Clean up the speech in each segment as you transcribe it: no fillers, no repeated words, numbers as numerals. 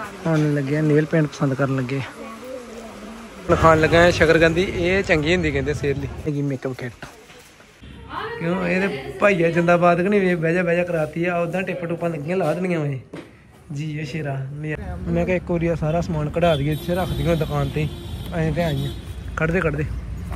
ਹੁਣ ਲੱਗੇ ਨੀਲ पेंट पसंद करन लगे खान लगा शकरकंदी ये चंगी होंगी कहते सेहत ਲਈ हैगी मेकअप किट क्यों ये भाईया जिंदाबाद कि नहीं बह जा कराती है उदा टिप टुपा लगियां ला देनियां वे जी ये शेरा मैं क्या एक बार सारा समान कढ़ा दिए इतने रख दिए दुकान से अं तो आई कढ़ते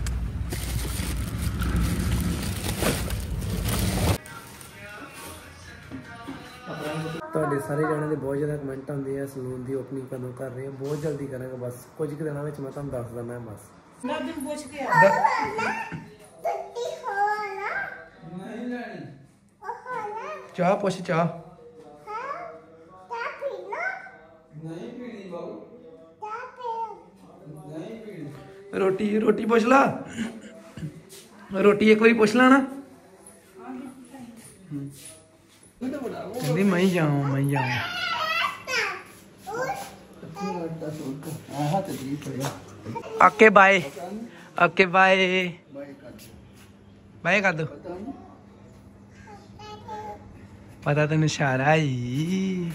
ਤੁਹਾਡੇ ਸਾਰੇ ਜਾਣੇ ਦੇ ਬਹੁਤ ਜ਼ਿਆਦਾ ਕਮੈਂਟ ਆਉਂਦੇ ਆ ਸਲੂਨ ਦੀ ਓਪਨਿੰਗ ਕਦੋਂ ਕਰ ਰਹੇ ਹੋ ਬਹੁਤ ਜਲਦੀ ਕਰਾਂਗੇ ਬਸ ਕੁਝ ਕੁ ਦਿਨਾਂ ਵਿੱਚ ਮੈਂ ਤੁਹਾਨੂੰ ਦੱਸ ਦਿੰਦਾ ਬਸ ਨਾਜ਼ਮ ਪੁੱਛ ਕੇ ਆ ਟੱਟੀ ਹੋਣਾ ਨਹੀਂ ਲੈਣੀ ਚਾਹ ਪੁੱਛ ਚਾਹ ਹਾਂ ਚਾਹ ਪੀਣਾ ਨਹੀਂ ਪੀਣੀ ਬਾਬੂ ਚਾਹ ਪੀ ਨਹੀਂ ਪੀਣੀ ਰੋਟੀ ਪੁੱਛ ਲਾ ਰੋਟੀ ਇੱਕ ਵਾਰੀ ਪੁੱਛ ਲਾ ਨਾ मैं जाऊँ ओके बाय बाय कर दो पता तेन इशारा ही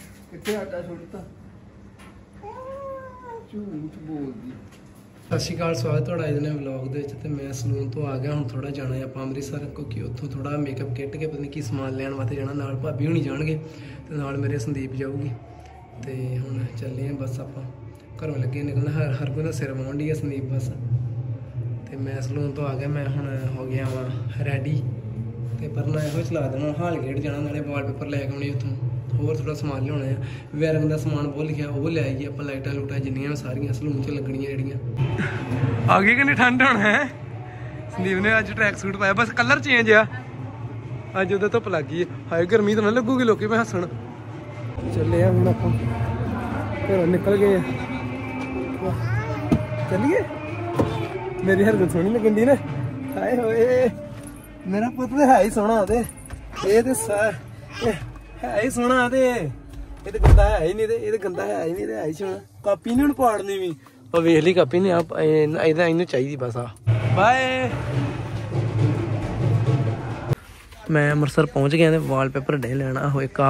सत श्री अकाल स्वागत है आज व्लॉग के मैं सलून तो आ गया हूँ थोड़ा जाना है आप अमृतसर क्योंकि उतों थोड़ा मेकअप किट के पता नहीं की समान लैन वास्ते जाना नाल भाभी होनी जाएंगे तो नाल मेरे संदीप जाऊगी तो हुण चले बस आप घरों लगे निकलना हर कोई सिर वाहन डी है संदीप बस तो मैं सलून तो आ गया मैं हुण हो गया वा रैडी तो पर ना यो चला देना हाल गेट जाना नाले वालपेपर लैके आने उतों होर थोड़ा समान लिया है वायरिंग का समान बहुत लिखा वो ले आइए आप लाइटा लूटा जिन्नियां सारियां सलून च लगनियां जड़ियां आ गई कि नहीं ठंड होना है संदीप ने अज ट्रैक सूट पाया बस कलर चेंज आ अज उधर धुप लग गई है हाय गर्मी तो ना लगूगी लोग मैं हसन चले हम घरों निकल गए चलिए मेरी हरकत सोहनी लगन दी ना हाय होए मेरा पुत तो है ही सोहना ये है ही सोहना ये तो गंदा है ही नहीं ये तो गंदा है ही नहीं है ही सोहना कापी नहीं पाड़नी भी और वेख ली कापी नहीं आप इन्हें चाहिए बस आ बाय मैं अमृतसर पहुंच गया वालपेपर डे लेना हो एक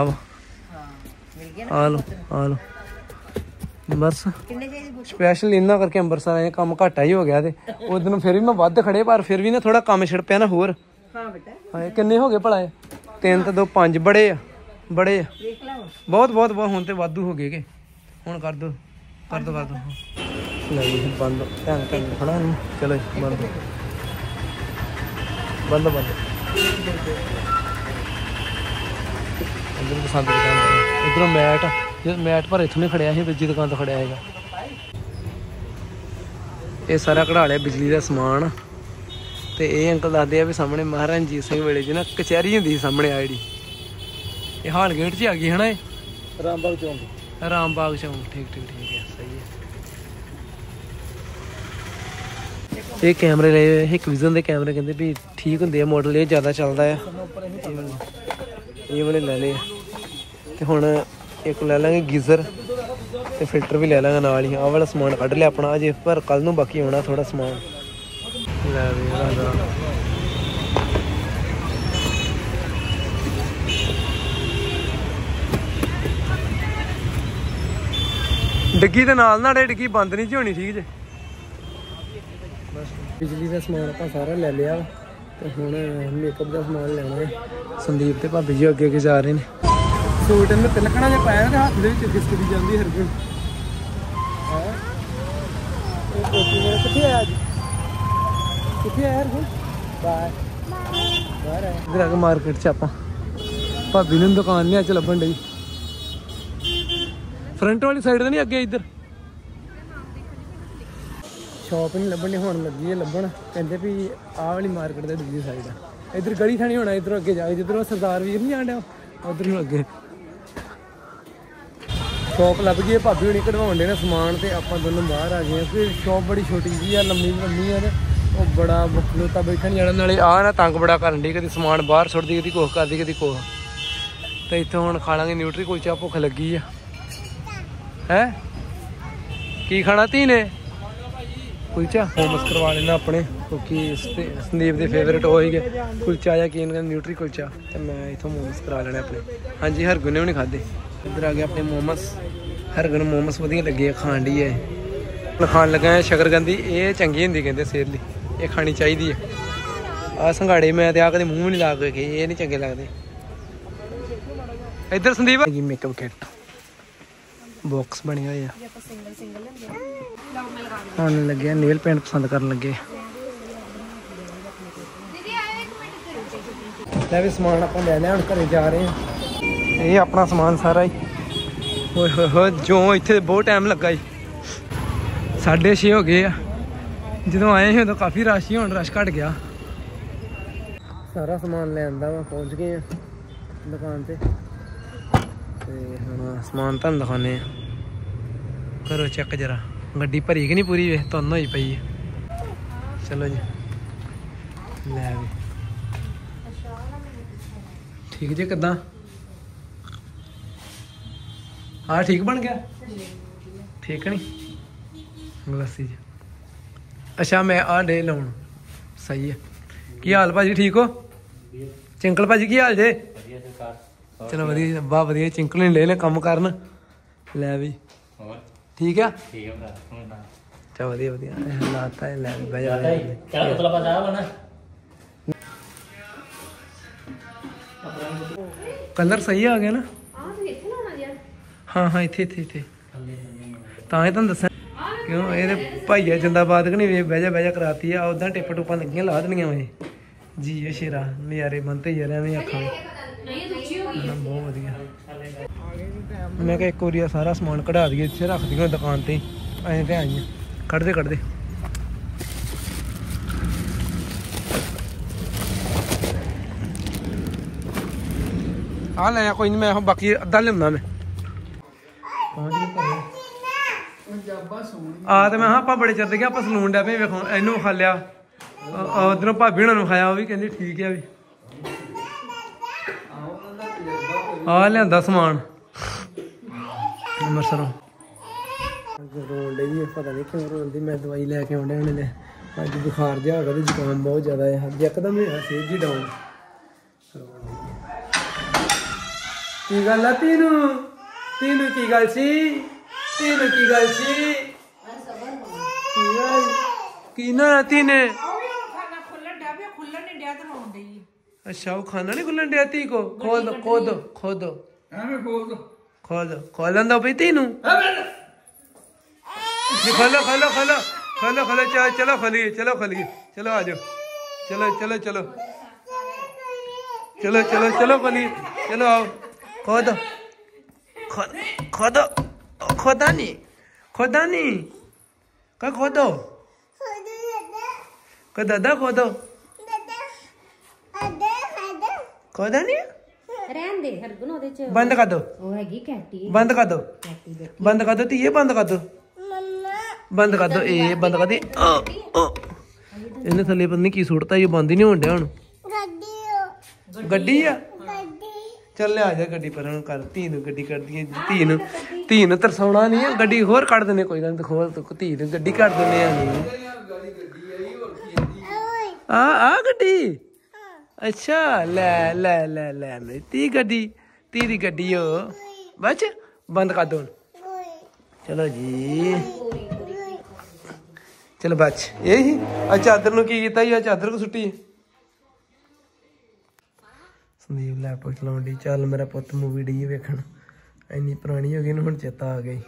आ लो बस स्पैशल इन्ना करके अमृतसर आए काम घाटा ही हो गया उस दिन फिर भी मैं वध खड़े पर फिर भी ना थोड़ा काम छिड़ पिया ना होर किन्ने हो गए भला 3 तो 2 5 बड़े बहुत हुण ते वाधू हो गए हुण कर दो बंद ध्यान खड़ा चलो बंद इधर पसंद इधरों मैट पर इतों नहीं खड़िया दूजी दुकान तो खड़िया है ये सारा कढ़ा लिया बिजली का समान तो ये अंकल दसदे भी सामने महाराजा रणजीत सिंह वेले जी ना कचहरी होंगी सामने आ जी ये हाल गेट च आ गई है ना रामबाग चौंक ठीक है सही है ये कैमरे ले एक विजन के कैमरे कहते भी ठीक होंगे मॉडल ये ज़्यादा चलता है ये वाले ले ले तो हुण एक ले लेंगे गीजर तो फिल्टर भी ले लेंगे नाल ही आह वाला समान कढ़ लिया अपना अजे पर कल नूं बाकी आना थोड़ा समान डिग्गी के नाल ना डिग्गी बंद नहीं जी होनी ठीक जे बिजली का समान आप सारा ले लिया तो हुण मेकअप का समान लेना है संदीप ते भाभी जी अगे जा रहे हैं सूट इन्हें तिलकना जो पाया तो हाथ के खिसकदी जाती हर कोई कितने आया इधर आके मार्केट च आप भाभी ने दुकान नहीं अच लभन डी फ्रंट वाली साइड तो नहीं अगे इधर शॉप नहीं लभन हुण लगी है लभन कहते भी आह वाली मार्केट की दूसरी साइड है इधर गली थानी होना इधर अगे जाके जिधर सरदार वीर नहीं जान दिया उधर ही अगे शॉप लभ गई है भाभी होनी कढ़वाउण दे समान तो आप दोनों बाहर आ गए फिर शॉप बड़ी छोटी जी है लम्मी है वो बड़ा खलोता बैठा नहीं जाना नाले आ ना तंग बड़ा करन डी कभी समान बाहर सुट्टदी कभी कुछ करदी कभी कुछ तो इत्थों हुण खा लांगे न्यूट्री कुलचा भुख लगी है की खाना धी ने कुलचा मोमस करवा लेना अपने क्योंकि संदीप के फेवरेट हो ही गए कुलचा या की न्यूट्री कुलचा तो मैं इतों मोमस करा लेने अपने हाँ जी हरगुन ने भी नहीं खाधे इधर आ गया अपने मोमस हरगन मोमोस वधिया लगे खान डी है खान लगा है शकरकंदी ये चंगी होंगी कहते सेहत लिए ये खानी चाहिए है आ संघाड़े मैं तो आ कदे मूँह नहीं ला के ये नहीं चंगे लगते इधर संदीप मेकअप किट बॉक्स बने हुए हम लगे नेल पेंट पसंद कर लगे भी समान आप ले लिया हम घर जा रहे हैं ये अपना समान सारा ही जो इतने बहुत टाइम लगा ही 6:30 हो गए जो आए ही उदों काफ़ी रश ही रश घट गया सारा समान ले आंदा वा पहुँच गए दुकान से हाँ समान तुम दिखाने करो चेक जरा गड्डी भरी कि नहीं पूरी वे तुन होई पई है चलो जी लै भी ठीक जी किदा हाँ ठीक बन गया ठीक नहीं गलासी जी अच्छा मैं आ डे लाउन सही है की हाल भाजी ठीक हो चिंकल भाजी की हाल जे चलो वधिया वाह वधिया चिंकल नहीं ले कम करन लै भी ठीक है चल वधिया वधिया लाता है लै भी कलर सही आ गया ना हाँ हाँ इत्थे इत्थे इत्थे तां ही तुहानूं दस्सां क्यों ये भाईया जिंदाबाद कि नहीं बह जा कराती है उदा टिप टुपा लगियां ला देनियां वे जी ये शेरा नज़ारे बनते यार एवं आखा बहुत वधिया मैं एक बार सारा समान कढ़ा दिए इत्थे रख दिए दुकान ते असें ते आई कढ़दे आ लिया कोई नहीं मैं बाकी अद्धा लिया मैं तो मैं आप बड़े चिर गए आप सलून डै पे वेखो इनू खा लिया उधरों भाभी हुणां नूं खाया वो भी कहंदी ठीक है भी आ लिया समान अमृतसरों रोन डी पता नहीं क्यों रोंदी मैं दवाई लैके आने उन्हें अज बुखार जहा होगा जुकाम बहुत ज़्यादा है यकदम होया सेहत जी डाउन की गल है तीनू तीनू की गल सी तीनू की गल सी की ना तीने अच्छा वो खाना नहीं खुलन दिया ती को खोल दो खोल दो भाई तीनू खोलो चलो खोलिए चलो आ जाओ चलो खोलिए चलो आओ खोदो खोदा नहीं क्या खोदो दादा खोदो खोदा नहीं बंद कर दो बंद कर दो तीए बंद कर दो ए बंद कर दी इन्हें थले पता नहीं की सुटता ये बंद ही नहीं होने हूं गड्डी आ चल आ जा गड्डी पर कर धी गड्डी कर दी धी तरसाउना नहीं गड्डी होर कढ़ देने कोई गल खोल धी गड्डी कर देने आ गड्डी अच्छा ले ले ले ले मेरी धी गड्डी धी गड्डी हो बच बंद कर दो चलो जी चलो बच यही चादर नूं की कीता चादर को सुट्टी संदीप लैपटॉप चलाउण डी चल मेरा पुत्त मूवी डी वेखण इन्नी पुरानी हो गई हुण चेता आ गई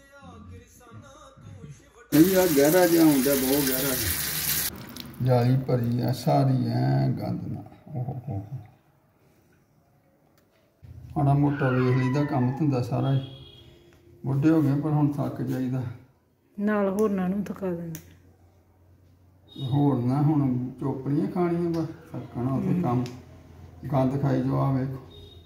गहरा जिहा हुंदा बहुत गहरा जाली भरी है सारी है गंद ना ओहो माड़ा मोटा वेख लीदा काम धंधा सारा बुढ़े हो गए पर हुण थक जाईदा नाल होरनां नूं थका दिंदे होर ना हुण चोपड़ियां खाणियां बस थकना उत्ते काम गंद खाई जो आ वेखो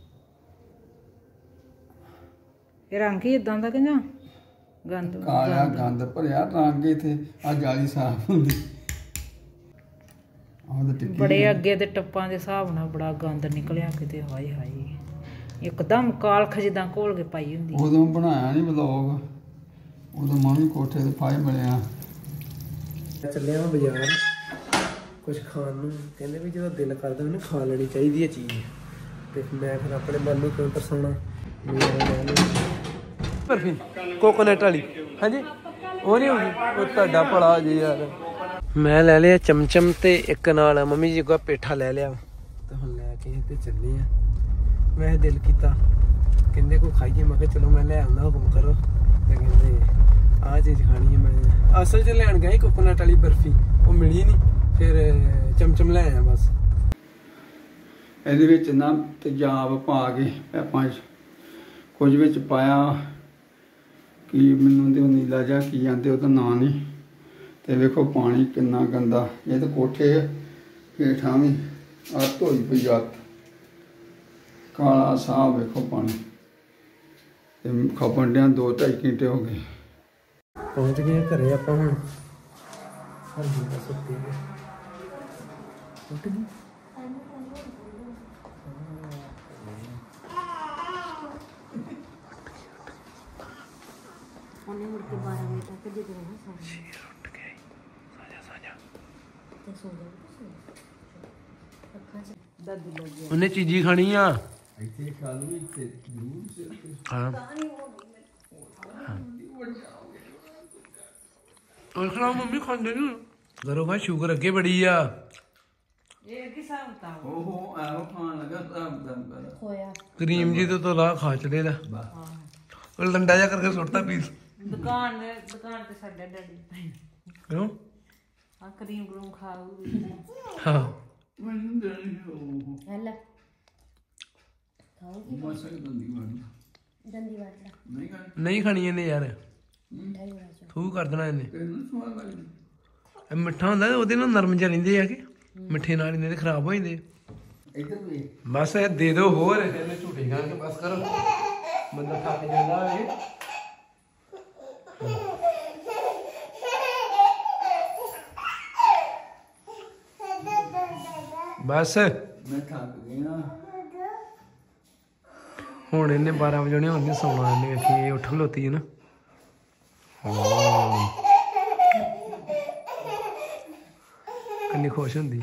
ये रंग ही इदां दा कि ना गंद काला गंद भरिया रंग इत्थे आ जाली साफ हुंदी बड़े अगे ते टप्पां दे हिसाब नाल बड़ा गंद निकलिया किते हाय हाय एकदम कालख जिद्दां घोल के पाई हुंदी उदों बनाया नहीं व्लॉग उदों मैं भी कोठे ते फाय मिलिया चलिया बाजार कुछ खान नूं कहंदे भी जो दिल करदा उन्हें खा लेनी चाहिदी है चीज़ ते मैं फिर अपने मन नूं क्यों तरसाउणा बर्फी ਕੋਕੋਨਟ ਵਾਲੀ ਹਾਂਜੀ ਉਹ ਨਹੀਂ ਹੋਗੀ ਉਹ ਤੁਹਾਡਾ ਭਲਾ ਜੀ ਯਾਰ। ਮੈਂ ਲੈ ਲਿਆ ਚਮਚਮ ਤੇ ਇੱਕ ਨਾਲ ਮੰਮੀ ਜੀ ਕੋਲ ਪੇਠਾ ਲੈ ਲਿਆ ਤੇ ਹੁਣ ਲੈ ਕੇ ਤੇ ਚੱਲੇ ਆ। ਮੈਂ ਦਿਲ ਕੀਤਾ ਕਿੰਨੇ ਕੋ ਖਾਈਏ, ਮੈਂ ਕਿਹਾ ਚਲੋ ਮੈਂ ਲੈ ਆਉਂਦਾ ਹੁਕਮ ਕਰੋ ਤੇ ਕਹਿੰਦੇ ਆਹ ਚੀਜ਼ ਖਾਣੀ ਹੈ। ਮੈਂ ਅਸਲ 'ਚ ਲੈਣ ਗਿਆ ਕੋਕੋਨਟ ਵਾਲੀ ਬਰਫੀ, ਉਹ ਮਿਲੀ ਨਹੀਂ, ਫਿਰ ਚਮਚਮ ਲੈ ਆਇਆ ਬਸ। ਇਹਦੇ ਵਿੱਚ ਨਾ ਤੇਜ਼ਾਬ ਪਾ ਕੇ ਪੈਪਾਂ 'ਚ ਕੁਝ ਵਿੱਚ ਪਾਇਆ ਕੀ ਮੈਨੂੰ ਤੇ ਨੀਲਾ ਜਿਹਾ ਕੀ ਜਾਂਦੇ ਉਹਦਾ ਨਾਂ ਨਹੀਂ। ਤੇ ਵੇਖੋ ਪਾਣੀ ਕਿੰਨਾ ਗੰਦਾ, ਇਹ ਤਾਂ ਕੋਠੇ ਹੇਠਾਂ ਵੀ ਅੱਤ ਹੋਈ ਪਈ ਅੱਤ, ਕਾਲਾ ਸਾਹ ਵੇਖੋ ਪਾਣੀ। ਤੇ ਖਪਣ ਡਿਆਂ 2-2.5 ਘੰਟੇ ਹੋ ਗਏ। ਪਹੁੰਚ ਗਏ ਘਰੇ ਆਪਾਂ ਹੁਣ। ਹਾਂਜੀ ਬਸ ਉੱਠ ਗਈ। ਉਹਨੇ ਮੁੜ ਕੇ 12 ਵਜੇ ਤੱਕ ਦੇ ਦੇਣਾ ਸਾਰਾ। ਸ਼ੇਰ ਉੱਠ ਗਏ। ਸਾਜਾ ਤੇ ਸੋ ਜਾ ਅੱਖਾਂ 'ਚ ਦਾਦੀ ਲੱਗ ਗਿਆ। ਉਹਨੇ ਚੀਜ਼ੀ ਖਾਣੀ ਆ। ਇੱਥੇ ਖਾ ਲੂ ਇੱਥੇ ਜ਼ਰੂਰ ਹਾਂ और खिलाओ मम्मी खाने नहीं करो भाई शुगर अगे बड़ी आ ਇਹ ਕੀ ਹਿਸਾਬ ਤਾ ਉਹ ਆਹ ਖਾਣ ਲੱਗਾ ਤਾਂ ਹੋਇਆ क्रीम जी तो ला खा चले दा और लंडा जा करके सुटता पीस ਦੁਕਾਨ ਤੇ ਸਾਡਾ ਡੈਡੀ क्यों ਆ ਕਰੀਮ ਗਰੂਮ ਖਾਊ हाँ ਮੈਨੂੰ ਦੇਣੀ ਹੱਲਾ ਖਾਓਗੀ ਮਸਾ ਦੰਦੀ ਵਾਲੀ ਦੰਦੀ ਵਾਟਲਾ ਨਹੀਂ ਖਾਣੀ नहीं खानी इन्हें यार ਮਿਠਾਈ ਬਣਾ ਚੋ थू कर देना इन्हें ਤੈਨੂੰ ਸਵਾਦ ਲੱਗਦੀ मिठा होंदा ਉਹਦੇ ਨਾਲ ਨਰਮ ਜਿਹਾ ਰਹਿੰਦੇ ਆ ਕਿ ਮਿੱਠੇ ਨਾਲ ਇਹਨੇ ਖਰਾਬ ਹੋ ਜਾਂਦੇ ਇੱਧਰ ਵੀ ਬਸ ਇਹ ਦੇ ਦਿਓ ਹੋਰ ਇਹਨੇ ਝੂਠੇ ਖਾਣ ਕੇ ਬਸ ਕਰੋ ਬੰਦਾ ਥੱਕ ਜਾਂਦਾ ਵੇ ਬਸ ਮੈਂ ਥੱਕ ਗਿਆ ਹੁਣ ਇਹਨੇ 12 ਵਜੇ ਨਹੀਂ ਹੁੰਦੀ ਸੌਣਾ ਇਹਨੇ ਵੇਖੀ ਇਹ ਉੱਠ ਖਲੋਤੀ ਹੈ ਨਾ ਕਿੰਨੀ ਖੁਸ਼ ਹੁੰਦੀ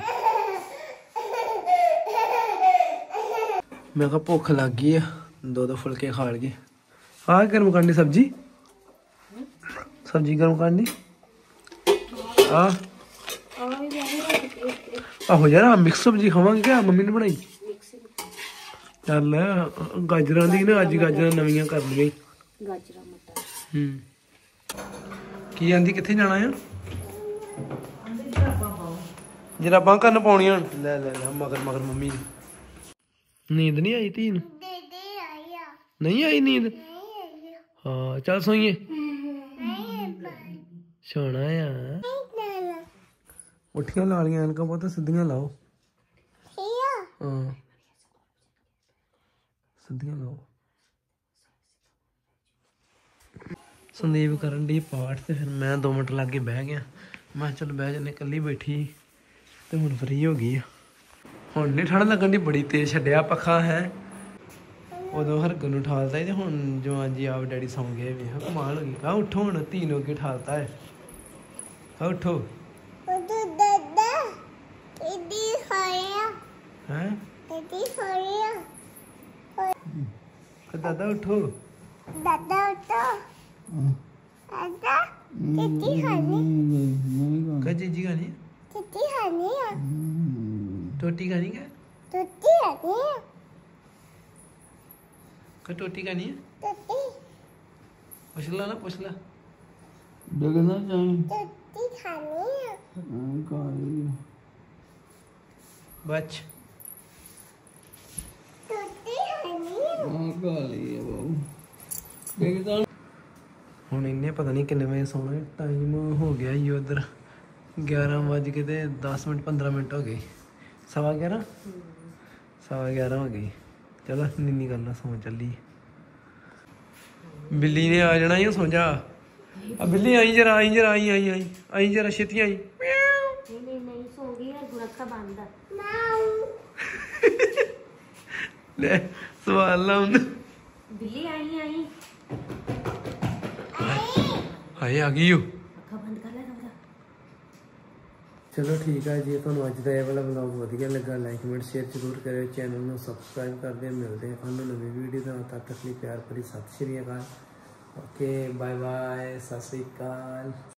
ਮੈਂ ਕਿਹਾ ਭੁੱਖ ਲੱਗ ਗਈ ਆ 2 ਫੁਲਕੇ ਖਾ ਲਈਏ ਆਹ ਗਰਮ ਕਰਨੀ ਸਬਜ਼ੀ ਗਰਮ ਕਰਨੀ ਆਹੋ ਯਾਰ ਮਿਕਸ ਸਬਜ਼ੀ ਖਾਵਾਂਗੇ ਕਿਆ ਮੰਮੀ ਨੇ ਬਣਾਈ ਚੱਲ ਗਾਜਰਾਂ ਦੀ ਨਾ ਅੱਜ ਗਾਜਰਾਂ ਨਵੀਆਂ ਕਰ ਲਈਆਂ ਗਾਜਰਾਂ ਮਟਰ ਕੀ ਆਂਦੀ ਕਿੱਥੇ ਜਾਣਾ ਆ ਜਰਾਬਾਂ ਕਰਨ ਪਾਉਣੀਆਂ ਲੈ ਲੈ ਲੈ ਮਗਰ ਮੰਮੀ ਨੀਂਦ ਨਹੀਂ ਆਈ ਧੀ ਨੂੰ ਨਹੀਂ ਆਈ ਨੀਂਦ ਹਾਂ ਚੱਲ ਸੋਈਏ ਸੋਣਾ ਆ ਉੱਠੀਆਂ ਲਾ ਲੀਆਂ ਐਨਕਾਂ ਬਹੁਤ ਸਿੱਧੀਆਂ ਲਾਓ ਹਾਂ ਸਿੱਧੀਆਂ ਲਾਓ ਸੰਦੀਪ ਕਰਨ ਦੀ ਪਾਠ ਤੇ ਫਿਰ ਮੈਂ 2 ਮਿੰਟ ਲੱਗ ਕੇ ਬਹਿ ਗਿਆ ਮੈਂ ਚਲ ਬਹਿ ਜਨੇ ਇਕੱਲੀ ਬੈਠੀ ਤੇ ਹੁਣ ਫਰੀ ਹੋ ਗਈ ਆ ਹੁਣ ਨਹੀਂ ਠੰਡ ਲੱਗਣ ਦੀ ਬੜੀ ਤੇਜ਼ ਛੱਡਿਆ ਪੱਖਾ ਹੈ ਉਦੋਂ ਹਰਗਨ ਨੂੰ ਠਾਲਤਾ ਤੇ ਹੁਣ ਜੋ ਅੱਜ ਆਪ ਡੈਡੀ ਸੌਂ ਗਏ ਵੀ ਕਮਾਲ ਹੋ ਗਈ ਕਾ ਉੱਠੋ ਹੁਣ ਧੀ ਨੂੰ ਅੱਗੇ ਠਾਲਤਾ ਹੈ ਕਾ ਉੱਠੋ ਹੈ ਦਾਦਾ ਉੱਠੋ ਕਾ ਜੀਜੀ ਖਾਣੀ टोटी खानी क्या टोटी खानी है पूछ ला ना पूछ ला डगना बच ਹੁਣ ਇੰਨੇ ਪਤਾ ਨਹੀਂ ਕਿੰਨੇ ਵਜੇ ਸੌਣਾ ਟਾਈਮ ਹੋ ਗਿਆ ਜੀ ਉਧਰ 11:10 ਹੋ ਗਏ 11:15 11:15 ਹੋ ਗਈ ਚਲੋ ਨੀਨੀ ਕਰਨਾ ਸੌਂ ਚੱਲੀ ਬਿੱਲੀ ਨੇ ਆ ਜਾਣਾ ਹੀ ਸੌਂ ਜਾ ਆ ਬਿੱਲੀ ਆਈ ਜਰਾ ਆਈ ਜਰਾ ਛੇਤੀ ਆਈ ਨਹੀਂ ਸੋ ਗਈ ਹੈ ਗੁਰਖਾ ਬੰਦਾ ਲੈ ਸਵਾਲ ਲਾ ਹੁਣ ਬਿੱਲੀ ਆਈ ਹਾਏ ਆ ਗਈ ਓ ਅੱਖਾਂ ਬੰਦ ਕਰ ਲੈ ਰੰਗਾ ਚਲੋ ਠੀਕ ਆ ਜੀ ਤੁਹਾਨੂੰ ਅੱਜ ਦਾ ਇਹ ਵਾਲਾ ਵਲੌਗ ਵਧੀਆ ਲੱਗਾ ਲਾਈਕ ਕਮੈਂਟ ਸ਼ੇਅਰ ਜ਼ਰੂਰ ਕਰਿਓ ਚੈਨਲ ਨੂੰ ਸਬਸਕ੍ਰਾਈਬ ਕਰਦੇ ਮਿਲਦੇ ਹਾਂ ਤੁਹਾਨੂੰ ਨਵੀਂ ਵੀਡੀਓ ਨਾਲ ਤਦ ਤੱਕ ਲਈ ਪਿਆਰ ਭਰੀ ਸਤਿ ਸ਼੍ਰੀ ਅਕਾਲ ਓਕੇ ਬਾਏ ਬਾਏ, ਸਤਿ ਸ਼੍ਰੀ ਅਕਾਲ।